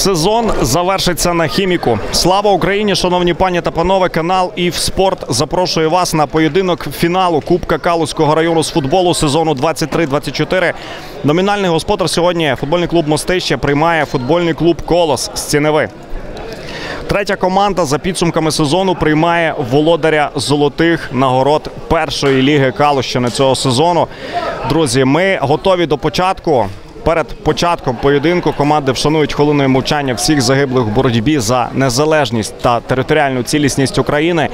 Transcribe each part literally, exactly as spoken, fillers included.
Сезон завершиться на Хіміку. Слава Україні, шановні пані та панове! Канал «ІФ-Спорт» запрошує вас на поєдинок фіналу Кубка Калузького району з футболу сезону двадцять три двадцять чотири. Номінальний господар сьогодні футбольний клуб «Мостище» приймає футбольний клуб «Колос» з Ціневи. Третя команда за підсумками сезону приймає володаря золотих нагород першої ліги Калущини цього сезону. Друзі, ми готові до початку. Перед початком поєдинку команди вшанують хвилиною мовчання всіх загиблих в боротьбі за незалежність та територіальну цілісність України.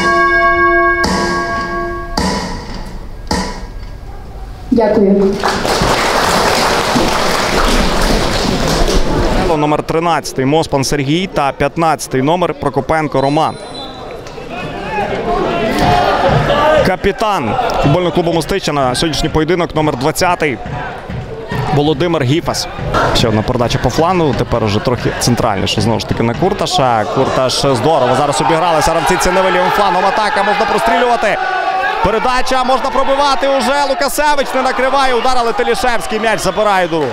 Дякую. Номер тринадцятий Моспан Сергій та п'ятнадцятий номер Прокопенко Роман. Капітан футбольного клубу «Мостище» на сьогоднішній поєдинок номер двадцятий Володимир Гіфас. Ще одна передача по флангу, тепер уже трохи центральніше, знову ж таки, на Курташа. Курташ здорово зараз обігралися. Рамці Ціневи лівим флангом. Атака, можна прострілювати. Передача, можна пробивати уже. Лукасевич не накриває удар, але Телішевський м'яч забирає до рук.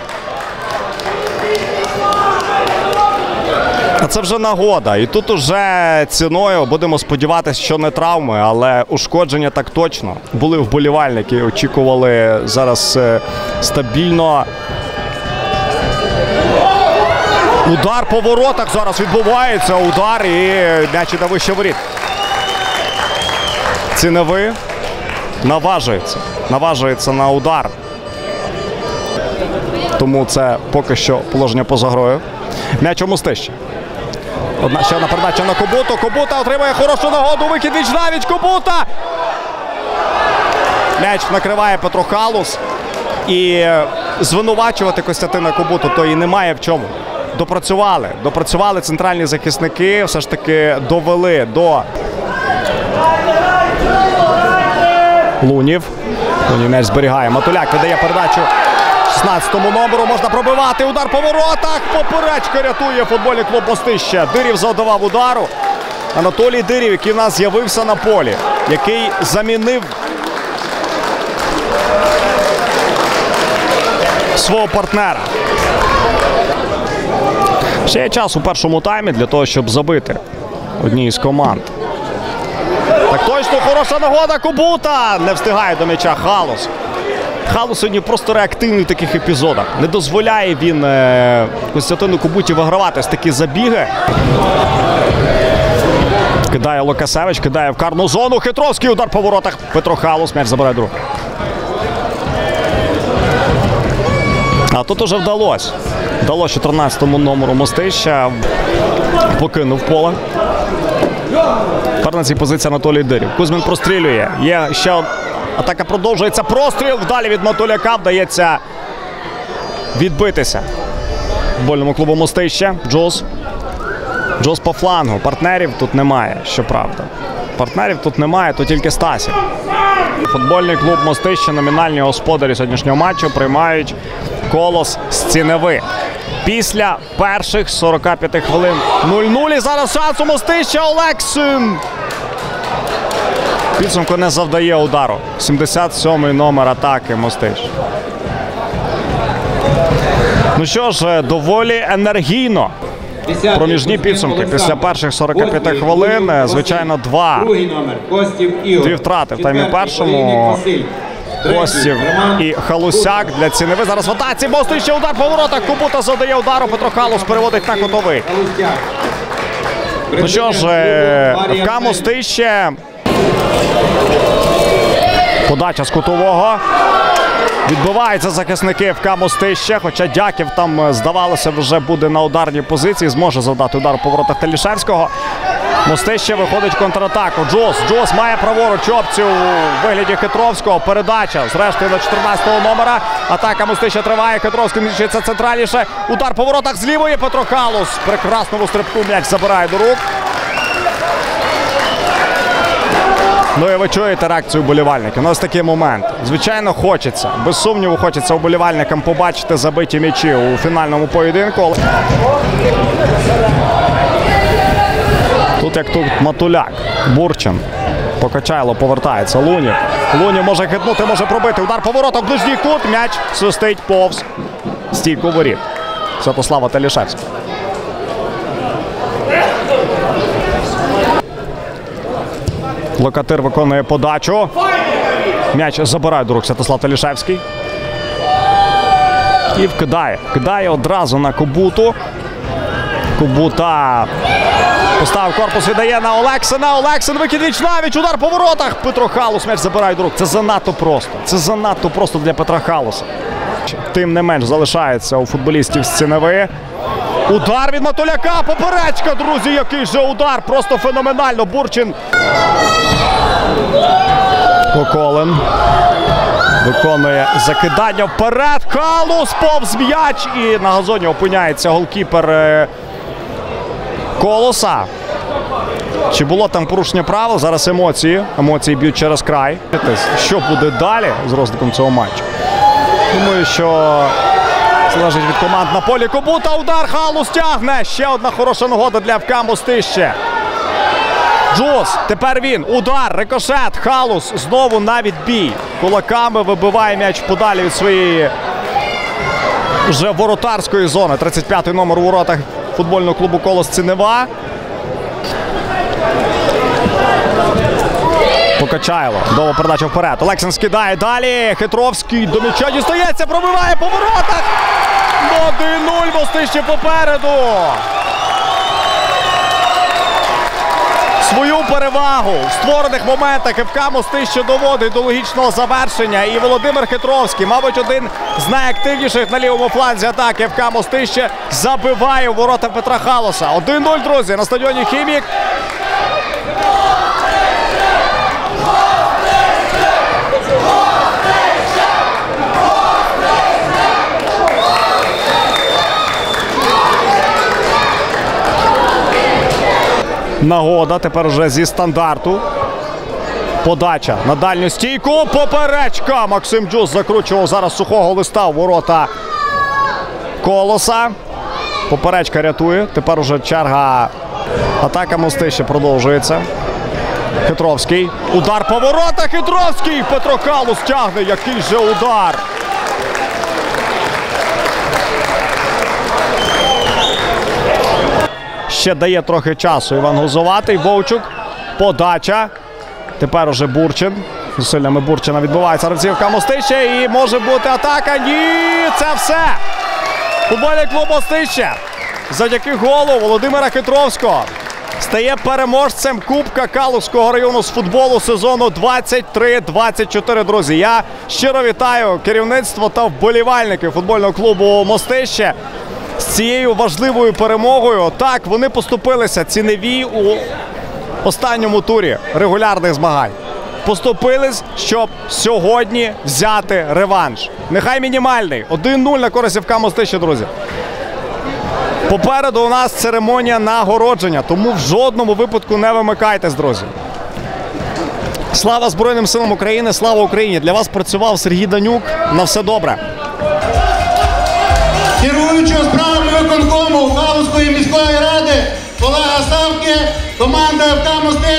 А це вже нагода. І тут уже ціною, будемо сподіватися, що не травми, але ушкодження так точно. Були вболівальники, очікували зараз е, стабільно. Удар по воротах зараз відбувається. Удар і м'яч іде вище воріт. Ціневи наважується. Наважується на удар. Тому це поки що положення поза грою. М'яч у «Мостище». Одна, ще одна передача на Кобуту. Кобута отримує хорошу нагоду. Вихід віч-навіч. Кобута! М'яч накриває Петро Халус. І звинувачувати Костянтина Кобуту то і немає в чому. Допрацювали. Допрацювали центральні захисники. Все ж таки довели до Лунів. Лунів м'яч зберігає. Матуляк видає передачу шістнадцятому номеру. Можна пробивати. Удар по воротах. Поперечка рятує футбольний клуб «Мостище». Дирів завдавав удару. Анатолій Дирів, який в нас з'явився на полі. Який замінив свого партнера. Ще є час у першому таймі для того, щоб забити одній із команд. Так точно, хороша нагода. Кобута! Не встигає до м'яча Халус. Халус сьогодні просто реактивний в таких епізодах. Не дозволяє він е, Костянтину Кобуті вигравати з такі забіги. Кидає Лукасевич, кидає в карну зону. Хитровський удар по воротах. Петро Халус, м'яч забирає друг. А тут уже вдалося. Вдалося чотирнадцятому номеру «Мостища». Покинув поле. Тепер на цій позиції Анатолій Дирів. Кузьмін прострілює. Є ще одна. Атака продовжується. Простріл. Вдалі від Матуляка вдається відбитися футбольному клубу «Мостище». Джос. Джос по флангу. Партнерів тут немає, щоправда. Партнерів тут немає, то тільки Стасів. Футбольний клуб «Мостище», номінальні господарі сьогоднішнього матчу, приймають «Колос» з Ціневи. Після перших сорока п'яти хвилин нуль-нуль. І зараз шанс у «Мостища». Олексин. Підсумку не завдає удару. сімдесят сьомий номер атаки «Мостище». Ну що ж, доволі енергійно. Проміжні підсумки після перших сорока п'яти хвилин. Звичайно, два. Дві втрати в таймі першому. Костів і Халусяк для Ціневи. Зараз в атаці «Мостище». Удар по воротах. Кобута завдає удару. Петро Халус переводить на кутовий. Ну що ж, ФК «Мостище». Подача з кутового. Відбиваються захисники ФК «Мостище». Хоча Дяків там, здавалося, вже буде на ударній позиції. Зможе завдати удар по воротах Телішевського. «Мостище» виходить в контратаку. Джос. Джос має праворуч опцію у вигляді Хитровського. Передача. Зрештою на чотирнадцятого номера. Атака «Мостище» триває. Хитровський міщиться центральніше. Удар по воротах з лівої. Петро Халус. Прекрасному стрибку м'яч забирає до рук. Ну і ви чуєте реакцію вболівальників. Ну ось такий момент. Звичайно, хочеться. Без сумніву, хочеться вболівальникам побачити забиті м'ячі у фінальному поєдинку. Тут як тут Матуляк. Бурчин. Покачайло повертається. Лунів. Лунів може хитнути, може пробити. Удар по воротах. Ближній кут. М'яч свистить повз стійку воріт Святослава Телішевського. Локатир виконує подачу. М'яч забирає до рук Святослав Талішевський. І вкидає. Кидає одразу на Кобуту. Кобута поставив корпус, віддає на Олексина. Олексин викид віч-навіч, удар по воротах. Петро Халус м'яч забирає до рук. Це занадто просто. Це занадто просто для Петра Халуса. Тим не менш залишається у футболістів з Циневи. Удар від Матуляка. Поперечка, друзі. Який же удар. Просто феноменально. Бурчин. Коколин виконує закидання вперед. Халус повз м'яч. І на газоні опиняється голкіпер Колоса. Чи було там порушення правил? Зараз емоції. Емоції б'ють через край. Що буде далі з розвитком цього матчу? Думаю, що залежить від команд на полі. Кобута, удар, Халус тягне. Ще одна хороша нагода для ФК Мостище. Джус, тепер він. Удар, рикошет, Халус знову на відбій. Кулаками вибиває м'яч подалі від своєї вже воротарської зони. тридцять п'ятий номер у воротах футбольного клубу «Колос» Цинева. Покачайло. Довга передача вперед. Олексин скидає далі. Хитровський до м'яча дістається, пробиває по воротах. один нуль, Мостище попереду. Свою перевагу в створених моментах ФК Мостище доводить до логічного завершення. І Володимир Хитровський, мабуть, один з найактивніших на лівому фланзі атаки ФК Мостище, забиває у ворота Петра Халуса. один нуль, друзі, на стадіоні «Хімік». Нагода тепер уже зі стандарту. Подача на дальню стійку. Поперечка. Максим Джус закручував зараз сухого листа у ворота Колоса. Поперечка рятує. Тепер уже черга. Атака Мостище продовжується. Хитровський. Удар по воротах. Хитровський. Петро Халус тягне. Який же удар. Ще дає трохи часу Іван Гузоватий. Вовчук. Подача. Тепер уже Бурчин. Зусиллями Бурчина відбувається гравців ФК Мостище. І може бути атака. Ні, це все. Футбольний клуб Мостище завдяки голу Володимира Хитровського стає переможцем Кубка Калузького району з футболу сезону двадцять три двадцять чотири. Друзі, я щиро вітаю керівництво та вболівальників футбольного клубу Мостище з цією важливою перемогою. Так, вони поступилися Циневі у останньому турі регулярних змагань. Поступились, щоб сьогодні взяти реванш. Нехай мінімальний. один нуль на користь ФК Мостище, друзі. Попереду у нас церемонія нагородження, тому в жодному випадку не вимикайтесь, друзі. Слава Збройним силам України, слава Україні! Для вас працював Сергій Данюк. На все добре. Керуючого справами виконкому Галузької міської ради, колега Савки, команда ФК Мостище.